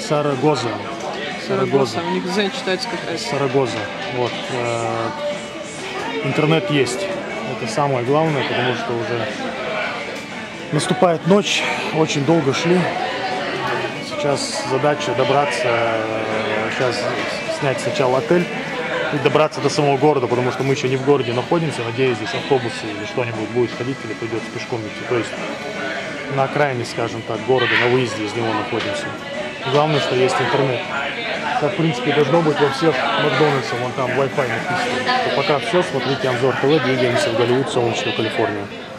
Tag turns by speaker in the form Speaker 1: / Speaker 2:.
Speaker 1: Сарагоза.
Speaker 2: Сарагоса. У них Z читается как S.
Speaker 1: Сарагоза. Вот. Интернет есть. Это самое главное, потому что уже наступает ночь, очень долго шли. Сейчас задача добраться, сейчас снять сначала отель и добраться до самого города, потому что мы еще не в городе находимся. Надеюсь, здесь автобусы или что-нибудь будет ходить, или придется пешком идти. То есть на окраине, скажем так, города, на выезде из него находимся. Главное, что есть интернет. Как, в принципе, должно быть во всех Макдональдсах, вон там Wi-Fi написано. То пока все, смотрите обзор ТВ, двигаемся в Голливуд, солнечную Калифорнию.